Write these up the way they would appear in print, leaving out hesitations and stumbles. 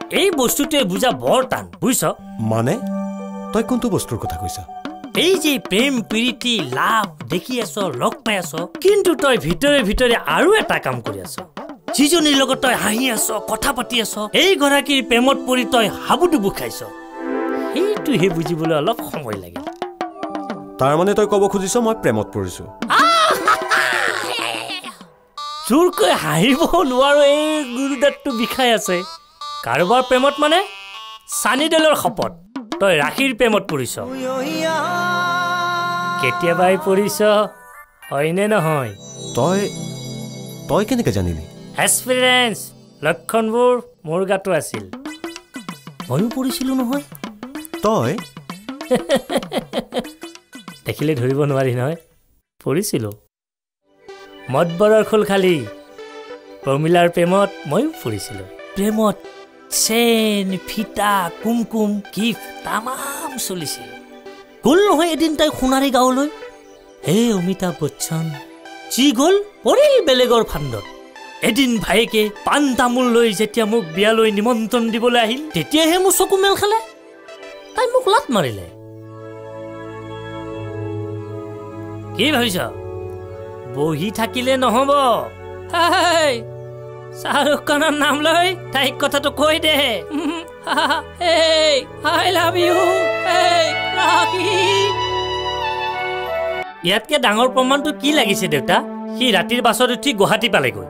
এই বস্তুটোৱে বুজা বৰ টান বুইছ মানে তই কোনটো বস্তুৰ কথা কৈছা এই যে প্ৰেম প্ৰীতি লাভ দেখি আছ লগ পাই আছ কিন্তু তই ভিতৰে ভিতৰে আৰু এটা কাম কৰি আছ যিজনীৰ লগত তই হাঁহি আছ কথা পাতি আছ এই গৰাকীৰ প্ৰেমত পৰি তই হাবুডুবু খাইছ সেইটোহে বুজিবলৈ অলপ সময় লাগে তাৰ মানে তই ক'ব খুজিছ মই প্ৰেমত পৰিছো জোৰকৈ হাঁহিব নোৱাৰো এই গুৰুদাঁতটো বিষাই আছে কাৰোবাৰ প্ৰেমত মানে চানিডেলৰ শপত তই ৰাখিৰ প্ৰেমত পৰিছ কেতিয়াবাই পৰিছ হয়নে নহয় তই কেনেকৈ জানিলি এক্সপিৰিয়েঞ্চ লক্ষণবোৰ মোৰ গাতো আছিল ময়ো পৰিছিলো নহয় তই দেখিলে ধৰিব নোৱাৰি নহয় পৰিছিলো মদবৰৰ খোল খালি প্ৰমিলাৰ প্ৰেমত ময়ো পৰিছিলো প্ৰেমত চেন ফিটা কুমকুম গিফ্ট তামাম চলিছিল গ'ল নহয় এদিন তাই সোণাৰী গাঁৱলৈ হে অমিতাভ বচ্চন যি গ'ল পৰিল বেলেগৰ ফাণ্ডত এদিন ভাইকে পাণ তামোল লৈ যেতিয়া মোক বিয়ালৈ নিমন্ত্ৰণ দিবলৈ আহিল তেতিয়াহে মোৰ চকু মেল খালে তাই মোক লাত মাৰিলে কি ভাবিছ বহি থাকিলে নহব শাহৰুখ খানৰ নাম লৈ তাইক কথাটো কৈ দে আই লাভ ইউ ইয়াতকে ডাঙৰ প্ৰমাণটো কি লাগিছে দেউতা সি ৰাতিৰ বাছত উঠি গুৱাহাটী পালেগৈ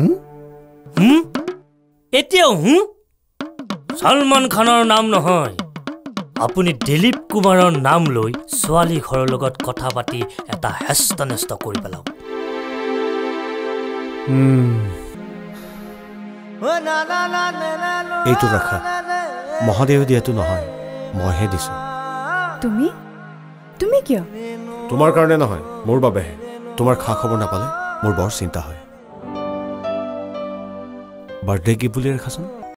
এতিয়াও সলমান খানৰ নাম নহয় আপুনি দিলীপ কুমাৰৰ নাম লৈ ছোৱালী ঘৰৰ লগত কথা পাতি এটা হেষ্ট নেষ্ট কৰি পেলাও এইটো ৰাখা মহাদেৱে দিয়াটো নহয় মইহে দিছো তুমি কিয় তোমাৰ কাৰণে নহয় মোৰ বাবেহে তোমাৰ খা খবৰ নাপালে মোৰ বৰ চিন্তা হয় বাৰ্থডে গিফ্ট বুলি ৰাখাচোন